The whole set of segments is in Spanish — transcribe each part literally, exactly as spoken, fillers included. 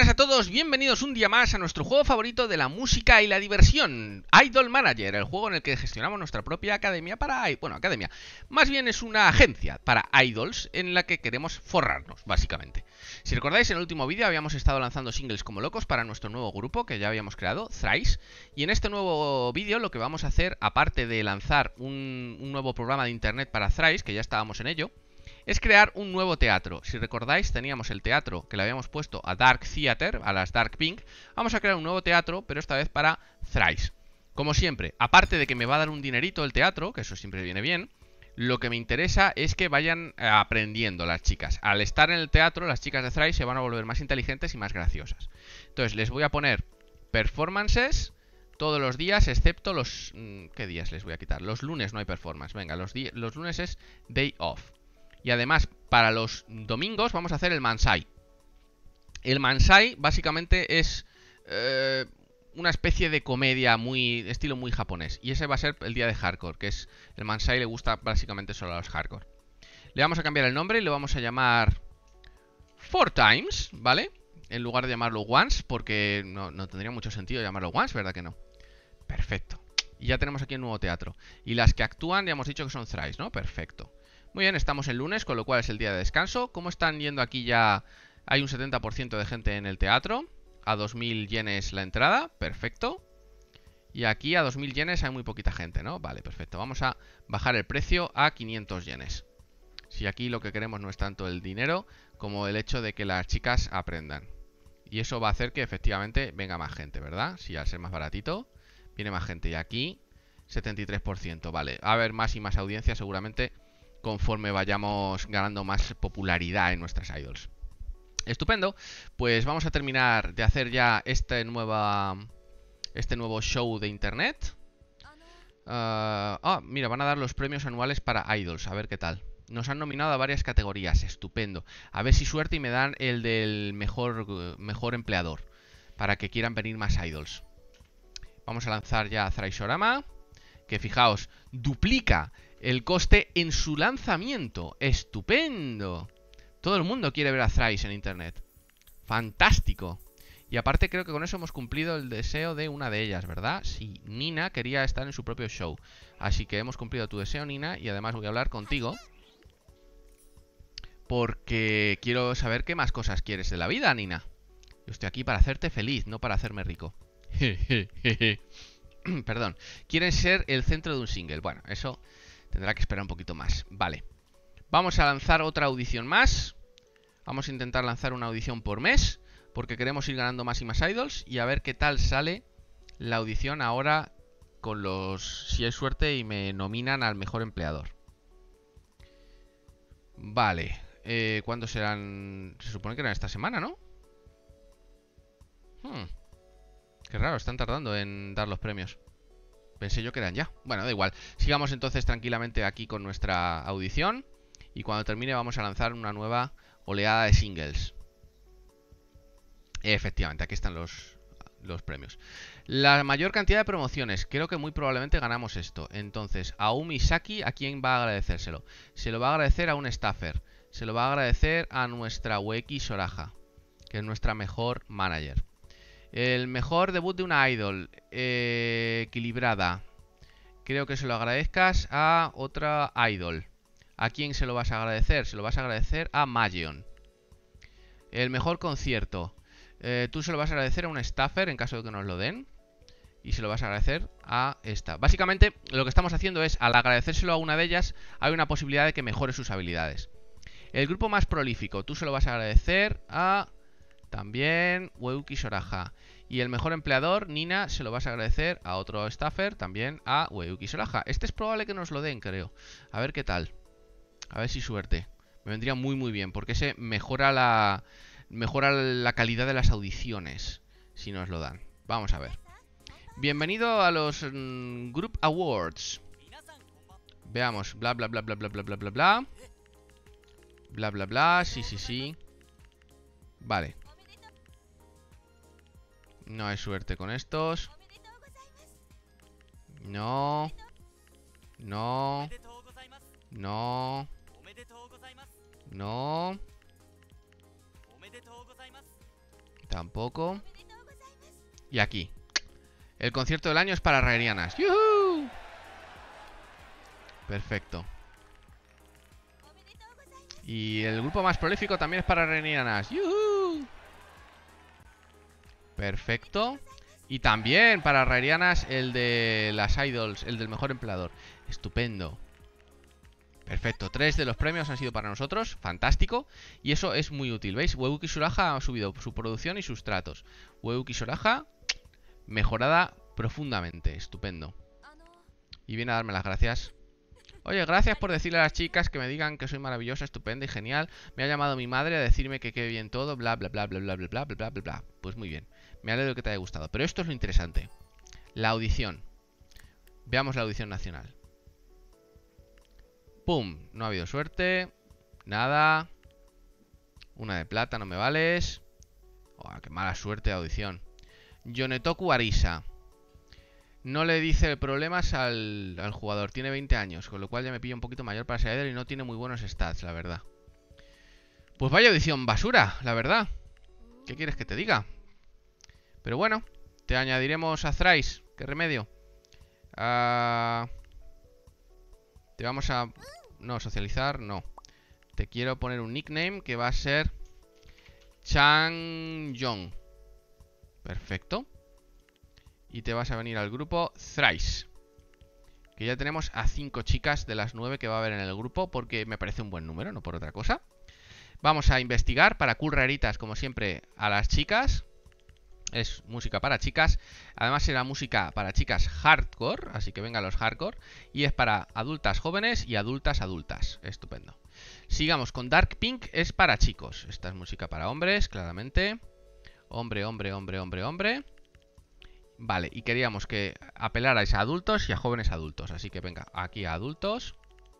buenas a todos, bienvenidos un día más a nuestro juego favorito de la música y la diversión, Idol Manager, el juego en el que gestionamos nuestra propia academia para... Bueno, academia, más bien es una agencia para idols en la que queremos forrarnos, básicamente. Si recordáis, en el último vídeo habíamos estado lanzando singles como locos para nuestro nuevo grupo que ya habíamos creado, Thrice, y en este nuevo vídeo lo que vamos a hacer, aparte de lanzar un, un nuevo programa de internet para Thrice, que ya estábamos en ello, es crear un nuevo teatro. Si recordáis, teníamos el teatro que le habíamos puesto a Dark Theater, a las Dark Pink. Vamos a crear un nuevo teatro, pero esta vez para Thrice. Como siempre, aparte de que me va a dar un dinerito el teatro, que eso siempre viene bien, lo que me interesa es que vayan aprendiendo las chicas. Al estar en el teatro, las chicas de Thrice se van a volver más inteligentes y más graciosas. Entonces, les voy a poner performances todos los días, excepto los... ¿Qué días les voy a quitar? Los lunes no hay performance. Venga, los, los lunes es day off. Y además, para los domingos vamos a hacer el Mansai. El Mansai básicamente es eh, una especie de comedia muy estilo muy japonés. Y ese va a ser el día de hardcore, que es el Mansai le gusta básicamente solo a los hardcore. Le vamos a cambiar el nombre y lo vamos a llamar Four Times, ¿vale? En lugar de llamarlo Once, porque no, no tendría mucho sentido llamarlo Once, ¿verdad que no? Perfecto. Y ya tenemos aquí el nuevo teatro. Y las que actúan ya hemos dicho que son Thrice, ¿no? Perfecto. Muy bien, estamos el lunes, con lo cual es el día de descanso. ¿Cómo están yendo aquí ya? Hay un setenta por ciento de gente en el teatro. A dos mil yenes la entrada, perfecto. Y aquí a dos mil yenes hay muy poquita gente, ¿no? Vale, perfecto. Vamos a bajar el precio a quinientos yenes. Si aquí lo que queremos no es tanto el dinero como el hecho de que las chicas aprendan. Y eso va a hacer que efectivamente venga más gente, ¿verdad? Si al ser más baratito, viene más gente. Y aquí, setenta y tres por ciento, vale. Va a haber más y más audiencia seguramente conforme vayamos ganando más popularidad en nuestras idols. Estupendo, pues vamos a terminar de hacer ya este, nueva, este nuevo show de internet. Uh, ah, mira, van a dar los premios anuales para idols, a ver qué tal. Nos han nominado a varias categorías, estupendo. A ver si suerte y me dan el del mejor, mejor empleador, para que quieran venir más idols. Vamos a lanzar ya Thrice-orama, que fijaos, duplica el coste en su lanzamiento. ¡Estupendo! Todo el mundo quiere ver a Thrice en internet. ¡Fantástico! Y aparte creo que con eso hemos cumplido el deseo de una de ellas, ¿verdad? Sí, Nina quería estar en su propio show. Así que hemos cumplido tu deseo, Nina. Y además voy a hablar contigo, porque quiero saber qué más cosas quieres de la vida, Nina. Yo estoy aquí para hacerte feliz, no para hacerme rico. Perdón. Quieren ser el centro de un single. Bueno, eso tendrá que esperar un poquito más. Vale. Vamos a lanzar otra audición más. Vamos a intentar lanzar una audición por mes, porque queremos ir ganando más y más idols. Y a ver qué tal sale la audición ahora con los... Si hay suerte y me nominan al mejor empleador. Vale. Eh, ¿Cuándo serán? Se supone que eran esta semana, ¿no? Hmm. Qué raro, están tardando en dar los premios. Pensé yo que eran ya. Bueno, da igual. Sigamos entonces tranquilamente aquí con nuestra audición. Y cuando termine vamos a lanzar una nueva oleada de singles. Efectivamente, aquí están los, los premios. La mayor cantidad de promociones. Creo que muy probablemente ganamos esto. Entonces, a Umi Saki, ¿a quién va a agradecérselo? Se lo va a agradecer a un staffer. Se lo va a agradecer a nuestra Ueki Soraja, que es nuestra mejor manager. El mejor debut de una idol eh, equilibrada. Creo que se lo agradezcas a otra idol. ¿A quién se lo vas a agradecer? Se lo vas a agradecer a Magion. El mejor concierto. Eh, tú se lo vas a agradecer a un staffer en caso de que nos lo den. Y se lo vas a agradecer a esta. Básicamente lo que estamos haciendo es, al agradecérselo a una de ellas, hay una posibilidad de que mejore sus habilidades. El grupo más prolífico. Tú se lo vas a agradecer a... También Ueki Soraja. Y el mejor empleador, Nina, se lo vas a agradecer a otro staffer, también a Ueki Soraja. Este es probable que nos lo den, creo. A ver qué tal. A ver si suerte. Me vendría muy muy bien, porque ese mejora la mejora la calidad de las audiciones, si nos lo dan. Vamos a ver. Bienvenido a los mmm, Group Awards. Veamos, bla bla bla bla bla bla bla bla bla. Bla bla bla, sí sí sí. Vale. No hay suerte con estos. No. No. No. No. Tampoco. Y aquí. El concierto del año es para Raerianas. ¡Yuhu! Perfecto. Y el grupo más prolífico también es para Raerianas. ¡Yuhu! Perfecto. Y también para Raerianas el de las idols, el del mejor empleador. Estupendo. Perfecto, tres de los premios han sido para nosotros. Fantástico. Y eso es muy útil, ¿veis? Weuki Soraja ha subido su producción y sus tratos. Weuki Soraja mejorada profundamente. Estupendo. Y viene a darme las gracias. Oye, gracias por decirle a las chicas que me digan que soy maravillosa, estupenda y genial. Me ha llamado mi madre a decirme que quede bien todo, bla, bla, bla, bla, bla, bla, bla, bla, bla, bla. Pues muy bien. Me alegro que te haya gustado. Pero esto es lo interesante. La audición. Veamos la audición nacional. ¡Pum! No ha habido suerte. Nada. Una de plata, no me vales. Oh, qué mala suerte de audición. Yonetoku Arisa. No le dice problemas al, al jugador. Tiene veinte años, con lo cual ya me pilla un poquito mayor para ser y no tiene muy buenos stats, la verdad. Pues vaya audición basura, la verdad. ¿Qué quieres que te diga? Pero bueno, te añadiremos a Thrice. ¿Qué remedio? Uh, te vamos a... No, socializar, no. Te quiero poner un nickname que va a ser Changyong. Perfecto. Y te vas a venir al grupo Thrice. Que ya tenemos a cinco chicas de las nueve que va a haber en el grupo, porque me parece un buen número, no por otra cosa. Vamos a investigar para cool raritas, como siempre, a las chicas. Es música para chicas. Además será música para chicas hardcore, así que vengan los hardcore. Y es para adultas jóvenes y adultas adultas. Estupendo. Sigamos con Dark Pink, es para chicos. Esta es música para hombres, claramente. Hombre, hombre, hombre, hombre, hombre. Vale, y queríamos que apelarais a adultos y a jóvenes adultos. Así que venga, aquí a adultos.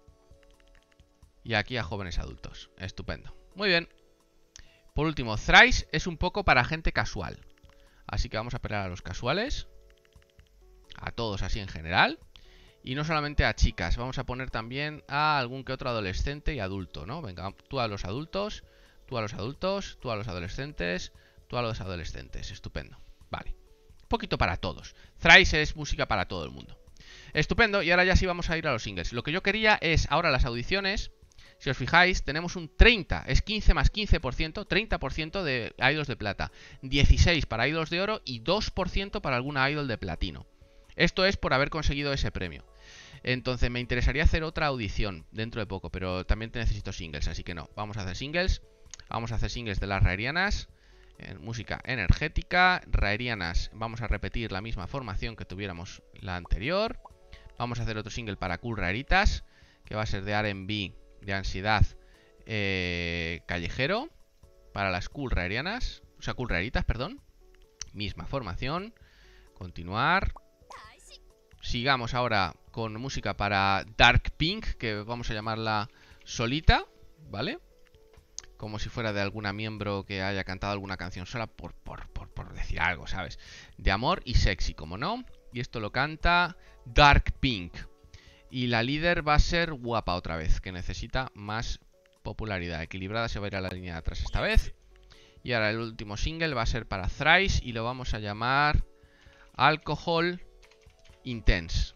Y aquí a jóvenes adultos. Estupendo. Muy bien. Por último, Thrice es un poco para gente casual. Así que vamos a apelar a los casuales. A todos así en general. Y no solamente a chicas. Vamos a poner también a algún que otro adolescente y adulto, ¿no? Venga, tú a los adultos. Tú a los adultos. Tú a los adolescentes. Tú a los adolescentes. Estupendo. Vale. Un poquito para todos. Thrice es música para todo el mundo. Estupendo. Y ahora ya sí vamos a ir a los singles. Lo que yo quería es ahora las audiciones. Si os fijáis, tenemos un treinta, es quince más quince por ciento, treinta por ciento de idols de plata, dieciséis para idols de oro y dos por ciento para alguna idol de platino. Esto es por haber conseguido ese premio. Entonces me interesaría hacer otra audición dentro de poco, pero también te necesito singles, así que no, vamos a hacer singles. Vamos a hacer singles de las Raerianas, en música energética, Raerianas, vamos a repetir la misma formación que tuviéramos la anterior. Vamos a hacer otro single para Cool Raritas, que va a ser de R and B, de ansiedad eh, callejero, para las Cool Raerianas, o sea, Cool Raritas, perdón. Misma formación. Continuar. Sigamos ahora con música para Dark Pink, que vamos a llamarla Solita, ¿vale? Como si fuera de alguna miembro que haya cantado alguna canción sola, por, por, por, por decir algo, ¿sabes? De amor y sexy, como no. Y esto lo canta Dark Pink. Y la líder va a ser guapa otra vez, que necesita más popularidad. Equilibrada se va a ir a la línea de atrás esta vez. Y ahora el último single va a ser para Thrice y lo vamos a llamar Alcohol Intense.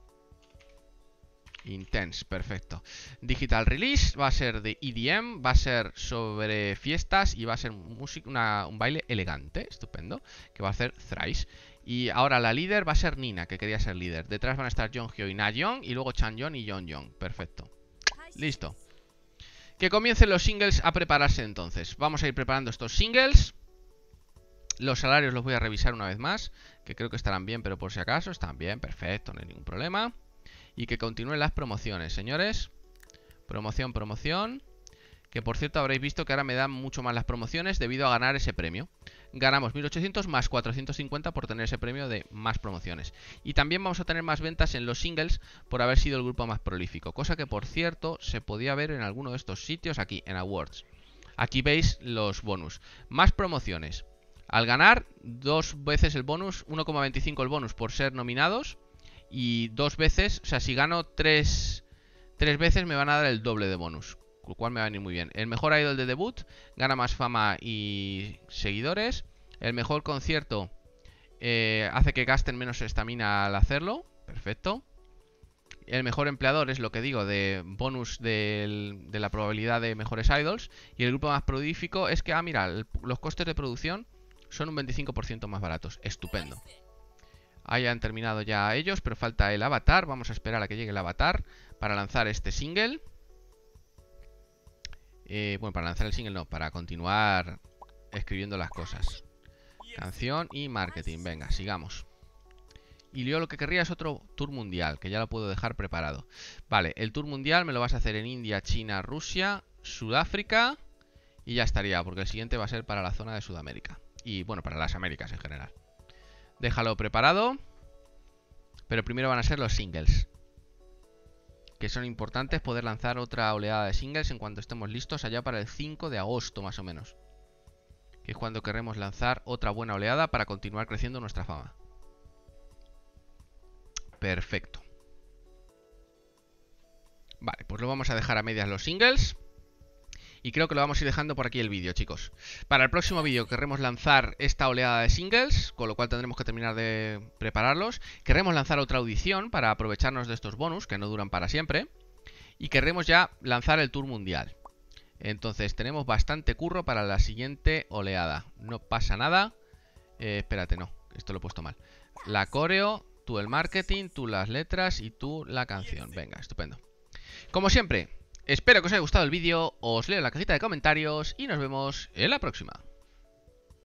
Intense, perfecto. Digital Release va a ser de E D M, va a ser sobre fiestas y va a ser música, una, un baile elegante, estupendo, que va a hacer Thrice. Y ahora la líder va a ser Nina, que quería ser líder. Detrás van a estar Jonghyun y Na-yeon y luego Chanyeon y Yeonjong. Perfecto. Listo. Que comiencen los singles a prepararse entonces. Vamos a ir preparando estos singles. Los salarios los voy a revisar una vez más, que creo que estarán bien, pero por si acaso están bien, perfecto, no hay ningún problema. Y que continúen las promociones, señores. Promoción, promoción. Que por cierto habréis visto que ahora me dan mucho más las promociones debido a ganar ese premio. Ganamos mil ochocientos más cuatrocientos cincuenta por tener ese premio de más promociones. Y también vamos a tener más ventas en los singles por haber sido el grupo más prolífico. Cosa que por cierto se podía ver en alguno de estos sitios aquí, en Awards. Aquí veis los bonus. Más promociones. Al ganar, dos veces el bonus, uno coma veinticinco el bonus por ser nominados. Y dos veces, o sea, si gano tres, tres veces me van a dar el doble de bonus. Lo cual me va a venir muy bien. El mejor idol de debut gana más fama y seguidores. El mejor concierto eh, hace que gasten menos estamina al hacerlo. Perfecto. El mejor empleador es lo que digo, de bonus del, de la probabilidad de mejores idols. Y el grupo más prolífico es que, ah, mira, el, los costes de producción son un veinticinco por ciento más baratos. Estupendo. Ahí han terminado ya ellos, pero falta el avatar. Vamos a esperar a que llegue el avatar para lanzar este single. Eh, bueno, para lanzar el single no, para continuar escribiendo las cosas. Canción y marketing. Venga, sigamos. Y yo lo que querría es otro tour mundial, que ya lo puedo dejar preparado. Vale, el tour mundial me lo vas a hacer en India, China, Rusia, Sudáfrica. Y ya estaría, porque el siguiente va a ser para la zona de Sudamérica. Y bueno, para las Américas en general. Déjalo preparado. Pero primero van a ser los singles, que son importantes poder lanzar otra oleada de singles en cuanto estemos listos allá para el cinco de agosto más o menos. Que es cuando querremos lanzar otra buena oleada para continuar creciendo nuestra fama. Perfecto. Vale, pues lo vamos a dejar a medias los singles. Y creo que lo vamos a ir dejando por aquí el vídeo, chicos. Para el próximo vídeo querremos lanzar esta oleada de singles, con lo cual tendremos que terminar de prepararlos. Querremos lanzar otra audición para aprovecharnos de estos bonus, que no duran para siempre. Y querremos ya lanzar el tour mundial. Entonces tenemos bastante curro para la siguiente oleada. No pasa nada. Eh, espérate, no, esto lo he puesto mal. La coreo, tú el marketing, tú las letras y tú la canción. Venga, estupendo. Como siempre, espero que os haya gustado el vídeo, os leo en la cajita de comentarios y nos vemos en la próxima.